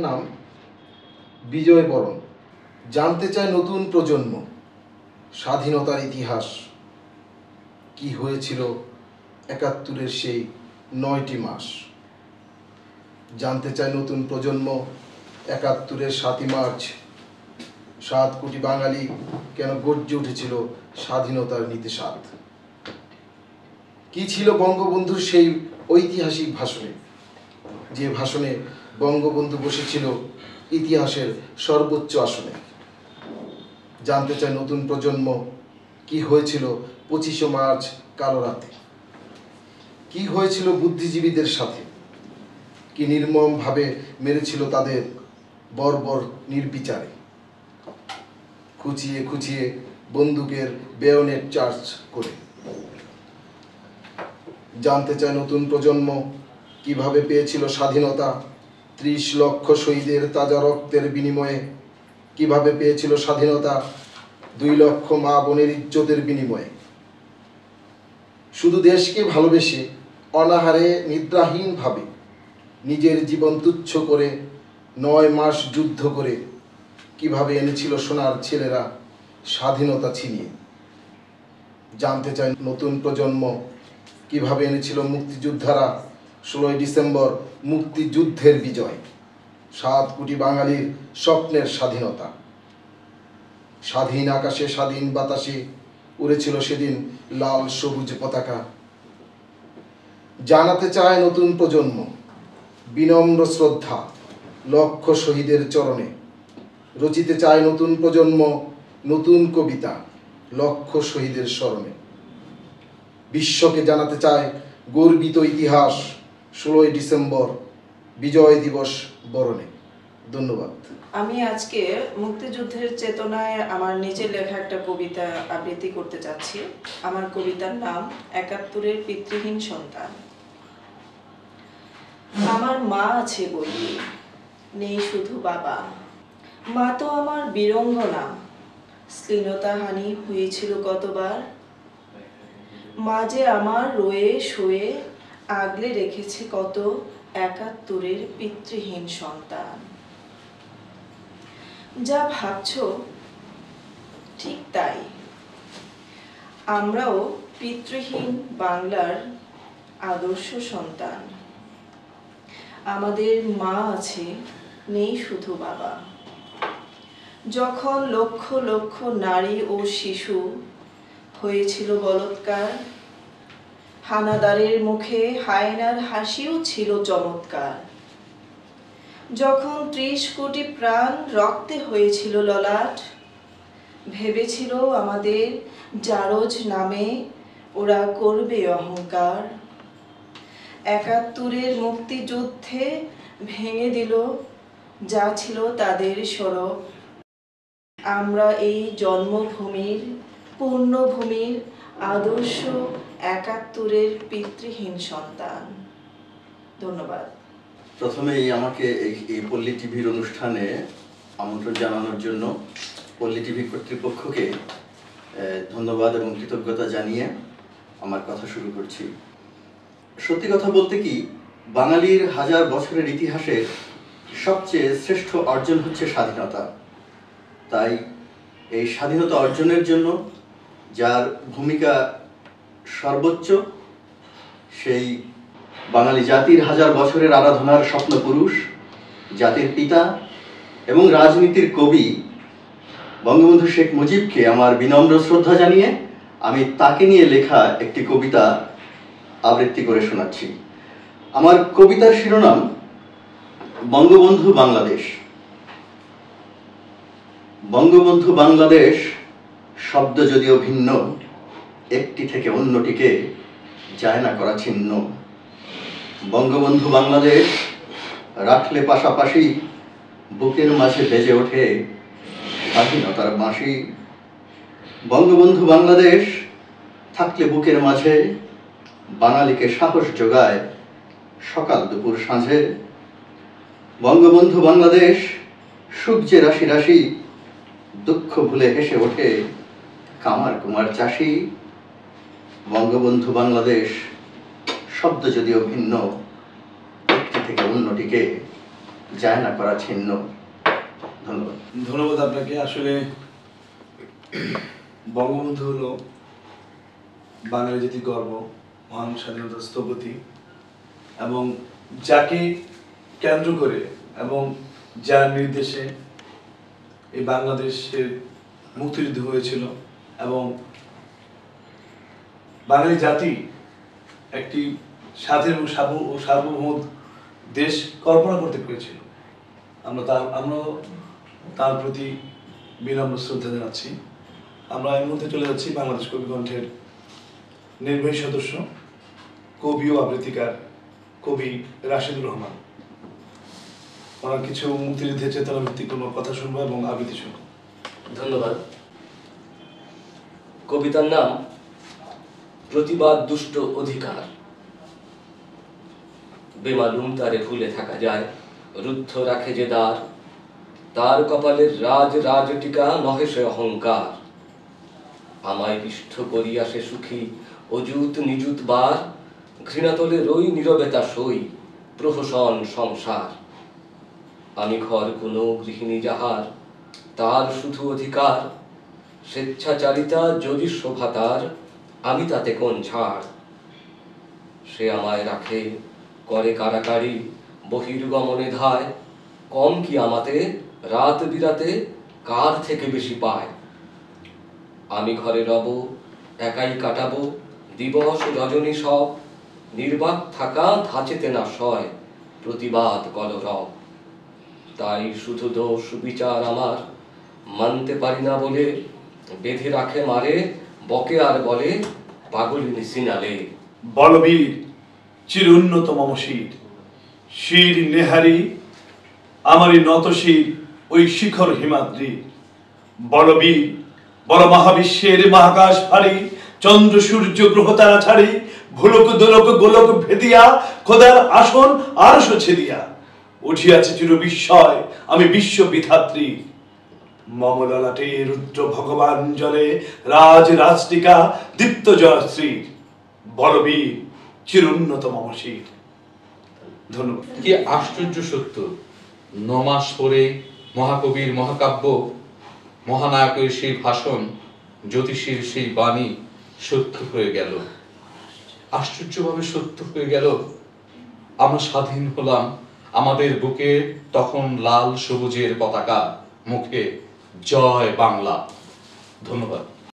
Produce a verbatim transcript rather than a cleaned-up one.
নাম বিজয় বরণ। জানতে চায় নতুন প্রজন্ম স্বাধীনতার ইতিহাস, কি হয়েছিল একাত্তরের সেই নয়টি মাস। জানতে চায় নতুন প্রজন্ম একাত্তরের সাতই মার্চ সাত কোটি বাঙালি কেন গর্জে উঠেছিল স্বাধীনতার নীতিস্বাদ। কি ছিল বঙ্গবন্ধুর সেই ঐতিহাসিক ভাষণে, যে ভাষণে বঙ্গবন্ধু বসেছিল ইতিহাসের সর্বোচ্চ আসনে। জানতে চায় নতুন প্রজন্ম কি হয়েছিল পঁচিশে মার্চ কালো রাতে, কি হয়েছিল বুদ্ধিজীবীদের সাথে, কি নির্মমভাবে মেরেছিল তাদের বর্বর নির্বিচারে, খুঁচিয়ে খুঁচিয়ে বন্দুকের বেয়োনেট চার্জ করে। জানতে চায় নতুন প্রজন্ম কিভাবে পেয়েছিল স্বাধীনতা ত্রিশ লক্ষ শহীদের তাজা রক্তের বিনিময়ে, কিভাবে পেয়েছিল স্বাধীনতা দুই লক্ষ মা বোনের ইজ্জতের বিনিময়ে। শুধু দেশকে ভালোবেসে অনাহারে নিদ্রাহীনভাবে নিজের জীবন তুচ্ছ করে নয় মাস যুদ্ধ করে কিভাবে এনেছিল সোনার ছেলেরা স্বাধীনতা ছিনিয়ে। জানতে চায় নতুন প্রজন্ম কিভাবে এনেছিল মুক্তিযোদ্ধারা ষোলোই ডিসেম্বর মুক্তিযুদ্ধের বিজয়, সাত কোটি বাঙালির স্বপ্নের স্বাধীনতা। স্বাধীন আকাশে স্বাধীন বাতাসে উড়েছিল সেদিন লাল সবুজ পতাকা। জানাতে চায় নতুন প্রজন্ম বিনম্র শ্রদ্ধা লক্ষ শহীদের চরণে। রচিতে চায় নতুন প্রজন্ম নতুন কবিতা লক্ষ শহীদের স্মরণে। বিশ্বকে জানাতে চায় গর্বিত ইতিহাস ষোলোই ডিসেম্বর বিজয় দিবস বরণে। ধন্যবাদ। আমি আজকে মুক্তিযুদ্ধের চেতনায় আমার নিজের লেখা একটা কবিতা আবৃত্তি করতে চাচ্ছি। আমার কবিতার নাম একাত্তরের পিতৃহীন সন্তান। আমার মা আছে বলি, নেই শুধু বাবা। মা তো আমার বীরঙ্গনা, শ্লীলতাহানি হয়েছিল কতবার। মা যে আমার রয়ে শোয়ে আগলে রেখেছে কত একাত্তরের পিতৃহীন সন্তান। যা ভাবছো ঠিক তাই, আমরাও পিতৃহীন বাংলার আদর্শ সন্তান। আমাদের মা আছে, নেই শুধু বাবা। যখন লক্ষ লক্ষ নারী ও শিশু হয়েছিল বলৎকার, হানাদারের মুখে হায়নার হাসিও ছিল চমৎকার। যখন ত্রিশ কোটি প্রাণ রক্তে হয়েছিল ললাট, ভেবেছিল আমাদের জারজ নামে ওরা করবে অহংকার। একাত্তরের মুক্তিযুদ্ধে ভেঙে দিল যা ছিল তাদের সড়ক। আমরা এই জন্মভূমির পূর্ণভূমির আদর্শ একাত্তরের পিতৃহীন সন্তান। ধন্যবাদ। প্রথমেই আমাকে এই পল্লী টিভির অনুষ্ঠানে আমন্ত্রণ জানানোর জন্য পল্লী টিভি কর্তৃপক্ষকে ধন্যবাদ এবং কৃতজ্ঞতা জানিয়ে আমার কথা শুরু করছি। সত্যি কথা বলতে কি, বাঙালির হাজার বছরের ইতিহাসের সবচেয়ে শ্রেষ্ঠ অর্জন হচ্ছে স্বাধীনতা। তাই এই স্বাধীনতা অর্জনের জন্য যার ভূমিকা সর্বোচ্চ, সেই বাঙালি জাতির হাজার বছরের আরাধনার স্বপ্নপুরুষ, জাতির পিতা এবং রাজনীতির কবি বঙ্গবন্ধু শেখ মুজিবকে আমার বিনম্র শ্রদ্ধা জানিয়ে আমি তাকে নিয়ে লেখা একটি কবিতা আবৃত্তি করে শোনাচ্ছি। আমার কবিতার শিরোনাম বঙ্গবন্ধু বাংলাদেশ। বঙ্গবন্ধু বাংলাদেশ শব্দ যদিও ভিন্ন, একটি থেকে অন্যটিকে যায় না করা ছিন্ন। বঙ্গবন্ধু বাংলাদেশ রাখলে পাশাপাশি বুকের মাঝে বেজে ওঠে স্বাধীনতার বাঁশি। বঙ্গবন্ধু বাংলাদেশ থাকলে বুকের মাঝে বাঙালিকে সাহস যোগায় সকাল দুপুর সাঁঝে। বঙ্গবন্ধু বাংলাদেশ সুখ যে রাশি রাশি, দুঃখ ভুলে হেসে ওঠে কামার কুমার চাষি। বঙ্গবন্ধু বাংলাদেশ শব্দ যদিও ভিন্ন, একটি থেকে অন্যটিকে যায় না করা ছিন্ন। ধন্যবাদ। ধন্যবাদ আপনাকে। আসলে বঙ্গবন্ধু হলো বাঙালি জাতির গর্ব, মহান স্বাধীনতার স্থপতি, এবং যাকে কেন্দ্র করে এবং যার নির্দেশে এই বাংলাদেশের মুক্তিযুদ্ধ হয়েছিল এবং বাঙালি জাতি একটি স্বাধীন এবং সার্বভৌম দেশ কল্পনা করতে পেরেছিল। আমরা তার আমরা তার প্রতি বিনম্র শ্রদ্ধা জানাচ্ছি। আমরা এই মুহূর্তে চলে যাচ্ছি বাংলাদেশ কবি কণ্ঠের নির্বাহী সদস্য, কবি ও আবৃত্তিকার কবি রাশেদুর রহমান। ওনার কিছু মুক্তিযুদ্ধের চেতনা ভিত্তিক কোনো কথা শুনবো এবং আবৃত্তি শুনবো। ধন্যবাদ। কবিতার নাম প্রতিবাদ দুষ্ট অধিকার। বেমালুম তারে ভুলে থাকা যায়, রুদ্ধ রাখে যে দ্বার, তার কপালের রাজ রাজটিকা নহে সে অহংকার। আমায় পিষ্ঠ করিয়া সে সুখী অযুত নিযুত বার, ঘৃণাতলে রই নীরবেতা সই প্রহসন সংসার। আমি ঘর কোনো গৃহিণী যাহার, তার শুধু অধিকার, স্বেচ্ছাচারিতা যদি শোভা তার, আমি তাতে কোন ছাড়। সে আমায় রাখে করে কারাকারি বহির্গমনে ধায়, কম কি আমাতে রাত বিরাতে কার থেকে বেশি পায়। আমি ঘরে রব একাই কাটাবো দিবস রজনী সব, নির্বাক থাকা ধাঁচেতে না সয় প্রতিবাদ কলরব। তাই শুধু দোষ বিচার আমার, মানতে পারি না বলে বেঁধে রাখে মারে, বকে আর বলে পাগলিনী সিনালে। বলবীর চির উন্নত মম শির, শির নেহারি আমারই নত শির ওই শিখর হিমাদ্রি। বলবীর বল মহাবিশ্বের মহাকাশ ফাড়ি, চন্দ্র সূর্য গ্রহ তারা ছাড়ি, ভুলক দোলক গোলক ভেদিয়া খোদার আসন আরশ ছেদিয়া উঠিয়াছে চির বিস্ময় আমি বিশ্ব বিধাত্রী। মম ললাটে রুদ্র ভগবান জলে রাজ রাজটিকা দীপ্ত জয়শ্রীর। বলবীর চিরুন্নত মম শির। ধন্যবাদ। কি আশ্চর্য সত্য, নমাস পরে মহাকবির মহাকাব্য, মহানায়কের সেই ভাষণ, জ্যোতিষীর সেই বাণী সত্য হয়ে গেল, আশ্চর্যভাবে সত্য হয়ে গেল। আমরা স্বাধীন হলাম, আমাদের বুকে তখন লাল সবুজের পতাকা, মুখে জয় বাংলা। ধন্যবাদ।